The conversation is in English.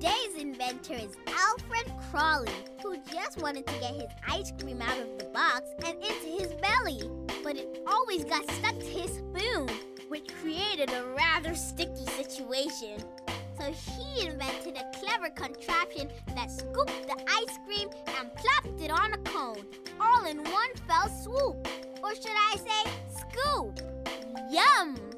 Today's inventor is Alfred Cralle, who just wanted to get his ice cream out of the box and into his belly. But it always got stuck to his spoon, which created a rather sticky situation. So he invented a clever contraption that scooped the ice cream and plopped it on a cone, all in one fell swoop. Or should I say, scoop? Yum!